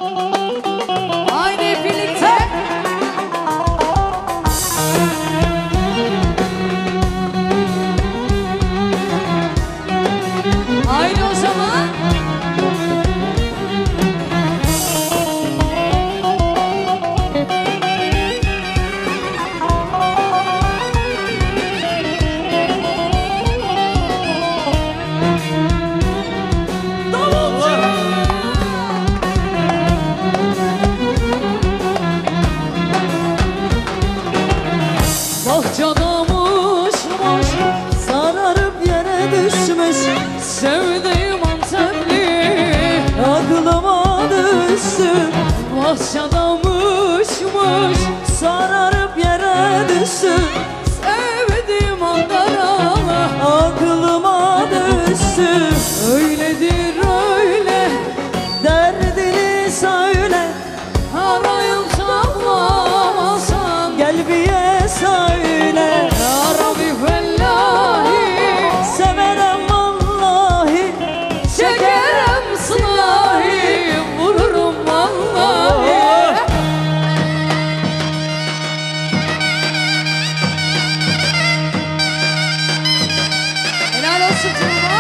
Haydi birlikte. Haydi o zaman. Bahçadamışmış, sararıp yere düşmüş sevdiğim Antepli aklıma düştü. Bahçadamışmış, sararıp yere düştü sevdiğim Ankaralı aklıma düştü. Öyledir öyle, derdini söyle, arayıp tavlamasan gel bir söyle. Ya Rabbi fellahi, Severem vallahi, çekerem sılahi, vururum vallahi. Helal olsun Tuğba.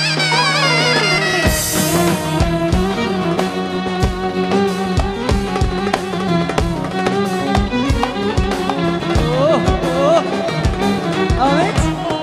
Ahmet.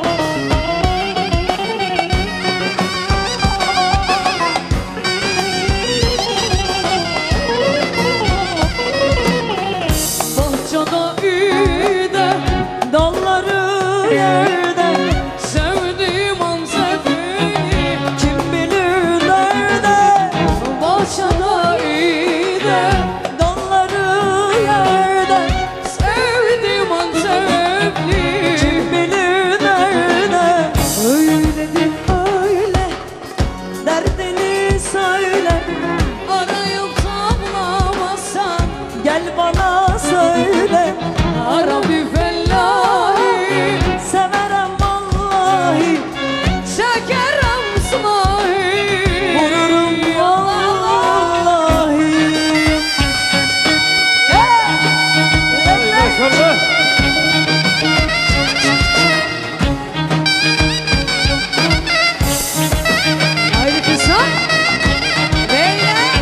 Bahçada üyde, dalları yerde, Sevdiğim Antep'i kim bilir nerede. bahçada iyide, Dalları yerde, sevdiğim Antepli. kim bilir nerede. Öyledir öyle, derdini söyle, Arayıp tavlamazsan gel bana söyle. Ya Rabbi fellahi, Severem vallahi, çekerem sılahi, vururum vallahi. Haydi kızım. Beyler.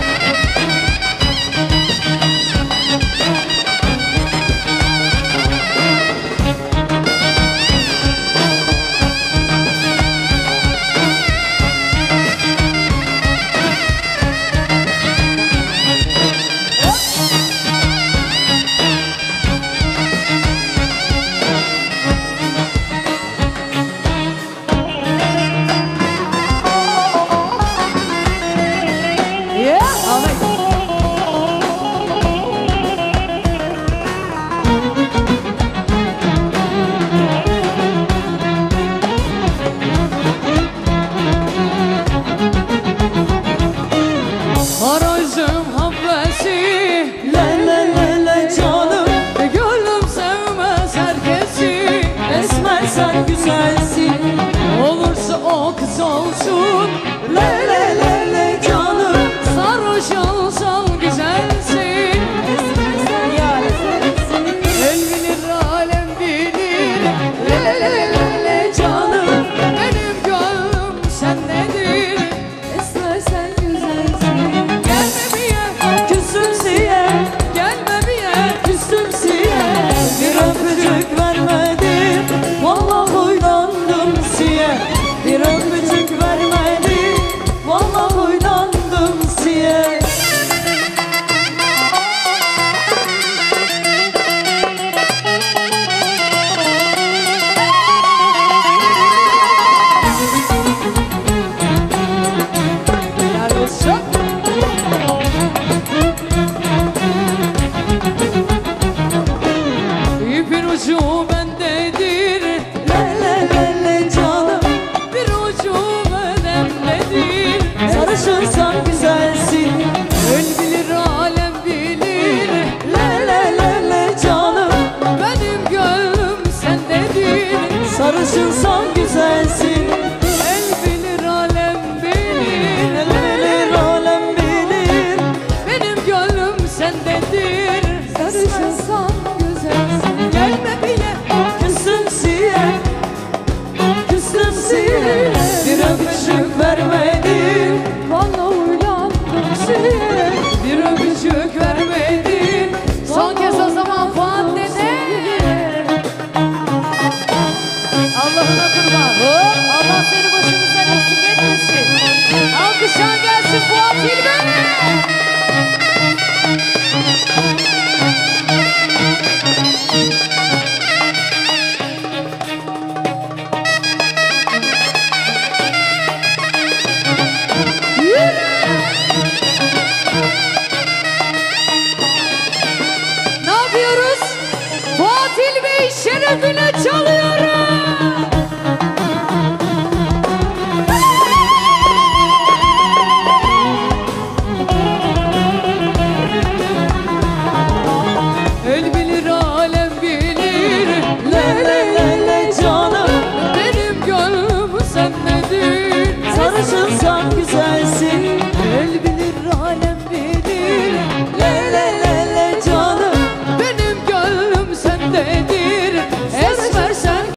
Yeah. Ahmet. Haracım habbesi, Le le le le canım, gönlüm sevmez herkesi. esmer sen güzelsin. Olursa o kız olsun, Le le le le canım, sarhoş olsun.